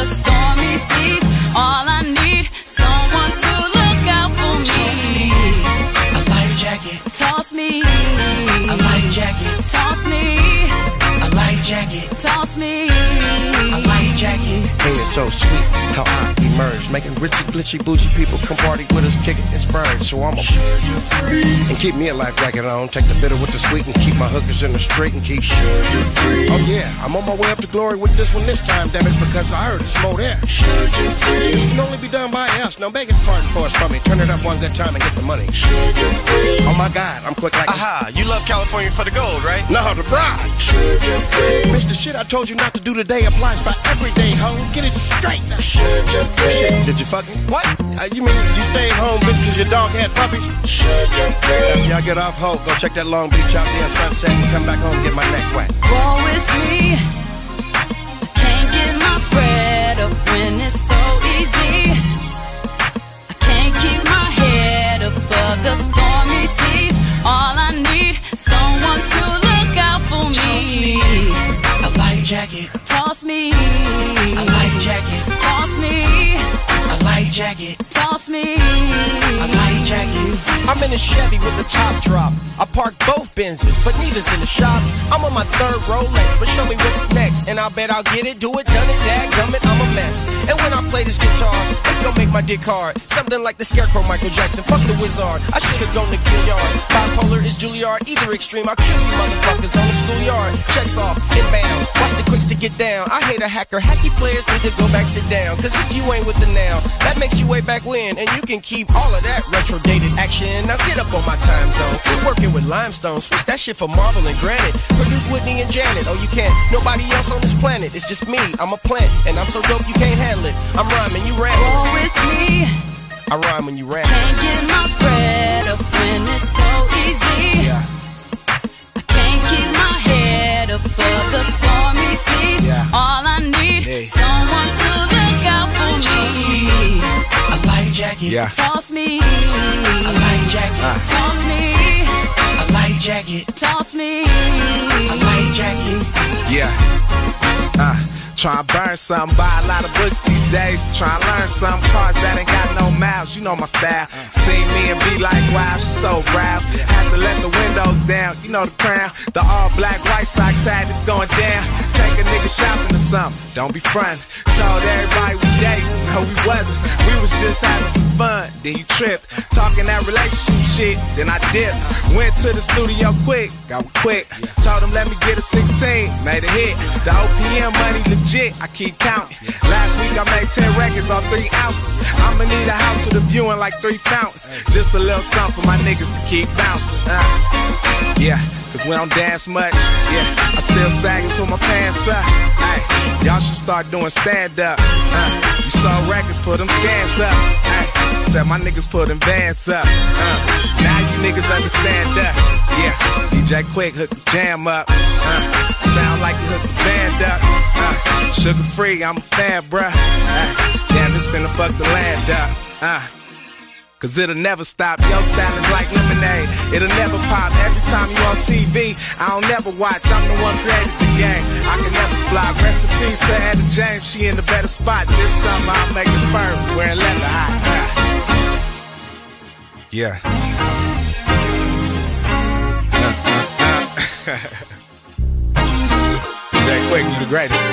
stormy seas. All I need, someone to look out for me. Toss me a light jacket. Toss me a light jacket. Toss me a light jacket. Toss me a light jacket. Hey, it's so sweet how I emerge, making richy, glitchy, bougie people come party with us, kicking and spurge. So I'm a Sugar free. and keep me a life jacket on. Take the bitter with the sweet and keep my hookers in the street and keep Sugar free. Oh yeah, I'm on my way up to glory with this one this time, damn it, because I heard it's more there. Sugar free. This can only be done by us. Now beg his pardon for us from me. Turn it up one good time and get the money. Sugar free. Oh my God, I'm quick like Aha, you love California for the gold, right? no, the bride. Sugar free. Bitch, the shit I told you not to do today applies for every day, ho. Get it straight now. Sugar free. Shit, did you fucking? What? You mean you stayed home, bitch, cause your dog had puppies? Sugar free. After y'all get off ho, go check that Long Beach out there sunset and come back home and get my neck wet. woe is me. I can't get my bread up when it's so easy. I can't keep my head above the stormy seas. All I need, someone to look out for me. Toss me a light jacket. Toss me a light jacket. Toss me a light jacket. Toss me a light jacket. I'm in a Chevy with the top drop. I park both Benzes, but neither's in the shop. I'm on my third Rolex, but show me what's next. And I bet I'll get it, do it, done it, dadgummit, I'm a mess. And when I play this guitar, it's gonna make my dick hard. Something like the Scarecrow Michael Jackson, fuck the Wizard. I should've gone to Gilliard. Bipolar is Juilliard, either extreme, I'll kill you motherfuckers on the schoolyard. Checks off, inbound, watch the quicks to get down. I hate a hacker, hacky players need to go back, sit down. Cause if you ain't with the now, that makes you way back when. And you can keep all of that retro dated action. Now get up on my time zone, quit working with limestone. Switch that shit for marble and granite. Produce Whitney and Janet, oh you can't. Nobody else on this planet, it's just me, I'm a plant. And I'm so dope you can't handle it. I'm rhyming, you rap. woe is me. I rhyme when you rap. Can't get my bread up when it's so easy. Yeah. I can't keep my head above the stormy seas. Yeah. All I need, Hey. someone to look out for Toss me me. a light jacket. Yeah. Toss me a light jacket. Toss me a light jacket. Toss me a light jacket. Yeah. Try and burn something, buy a lot of books these days. Try and learn some cars that ain't got no miles. You know my style. See me and be like, wow, she so proud. Have to let the windows down. You know the crown. The all black White Sox hat is going down. Take a nigga shopping or something. Don't be frontin'. Told everybody we dating. No, we wasn't. We was just having some fun. Then you tripped. Talking that relationship shit. Then I dipped. Went to the studio quick. Got it quick. Told him let me get a 16. Made a hit. The OPM money legit. I keep counting. Last week I made 10 records on 3 ounces. I'ma need a house with a view and like 3 fountains. Just a little something for my niggas to keep bouncing. Yeah. Cause we don't dance much, yeah. I still sag and put my pants up. Ay, y'all should start doing stand up. You saw records, put them scans up. Ay, said my niggas put them vans up. Now you niggas understand that. Yeah, DJ Quick hook the jam up. Sound like you hooked the band up. Sugar free, I'm a fan, bruh. Damn, this finna fuck the land up. Cause it'll never stop, your style is like lemonade. It'll never pop, every time you on TV I don't never watch, I'm the one created the game. I can never fly, rest in peace to Etta James. She in the better spot, this summer I'll make it firm, wearing leather hot. Yeah. That quick, you the greatest.